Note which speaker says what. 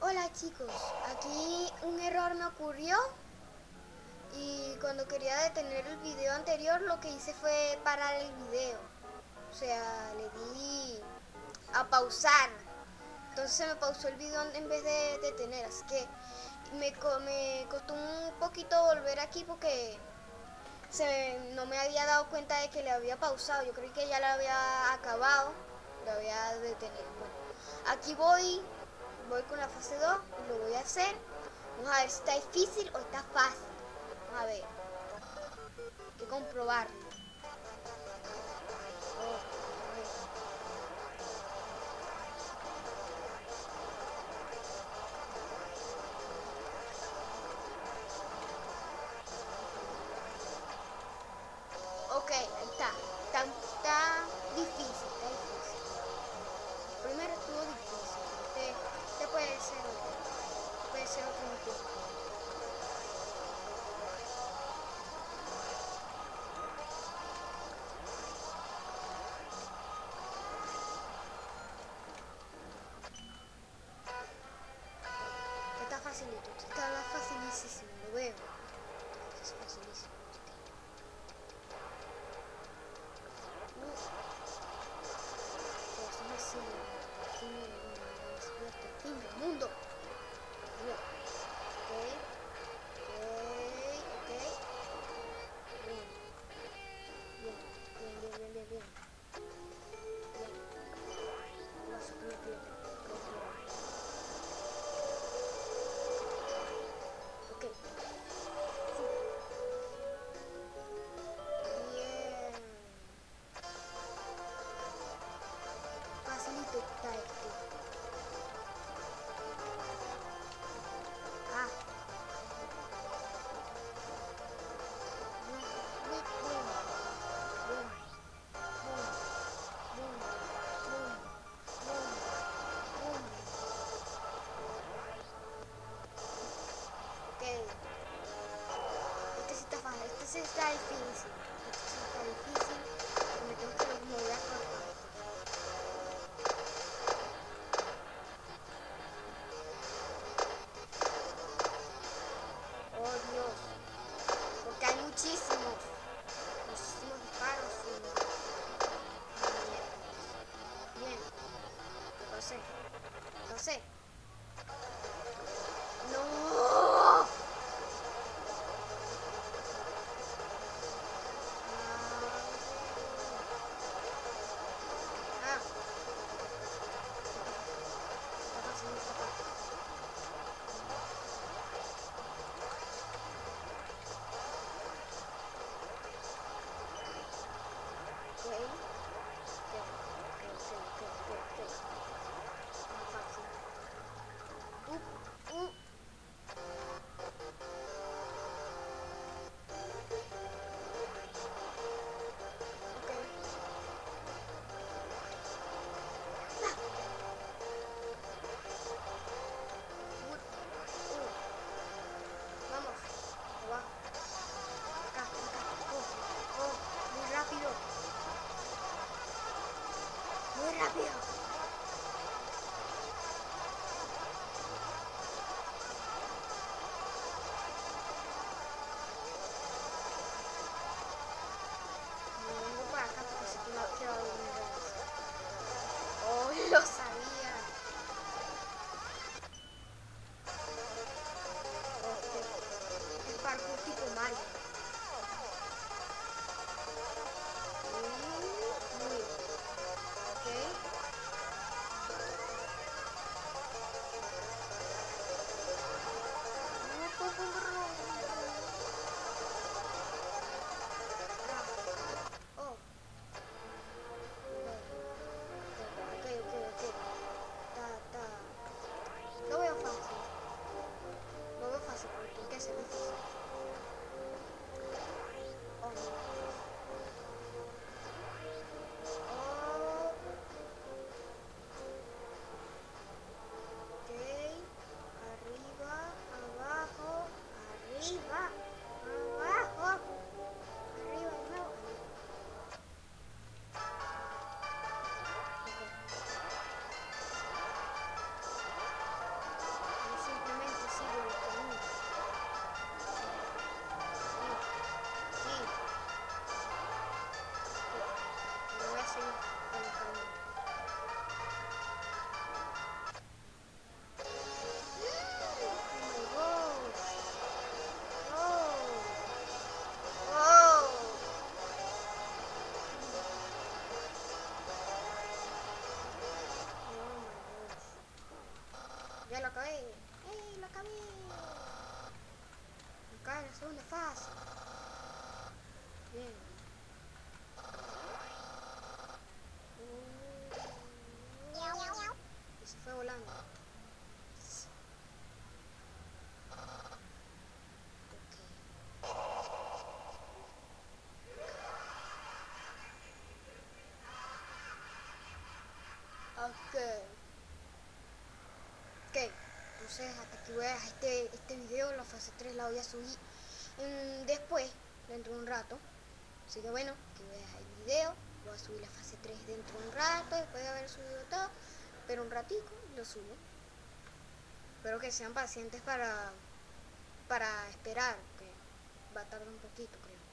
Speaker 1: Hola chicos, aquí un error me ocurrió y cuando quería detener el video anterior lo que hice fue parar el video. O sea, le di a pausar. Entonces se me pausó el video en vez de detener, así que me costó un poquito volver aquí porque no me había dado cuenta de que le había pausado. Yo creí que ya lo había acabado, lo había detenido. Bueno, aquí voy con la fase 2 y lo voy a hacer. Vamos a ver si está difícil o está fácil. Vamos a ver. Hay que comprobarlo. Oh, a ver. Ok, ahí está. Está difícil, está difícil. Primero estuvo difícil. Este puede ser otro. Puede ser otro motivo. Está facilito. Está facilísimo, lo veo. Es facilísimo. Pues me sigue. Aquí me despierta el fin del mundo. Bien. Ok. Bien. Bien. Voy a subir que le tengo. Ok. Bien. Facilito está este. Ah. Boom. Boom. Boom. Boom. Boom. Boom. Boom. Ok. Este sí está fácil. Este sí está difícil. Este sí está difícil. Me tengo que mover por partes. Oh Dios. Porque hay muchísimos disparos y miércoles. Bien. Lo sé. No. Ah, está fácil esta parte. Ok. Ok. Más fácil. acabé. Acá en la segunda fase. Bien. Y se fue volando. Ok. Ok. Entonces hasta que veas este video, la fase 3 la voy a subir después, dentro de un rato. Así que bueno, que veas el video. Voy a subir la fase 3 dentro de un rato, después de haber subido todo. Pero un ratico lo subo. Espero que sean pacientes para esperar, que va a tardar un poquito, creo.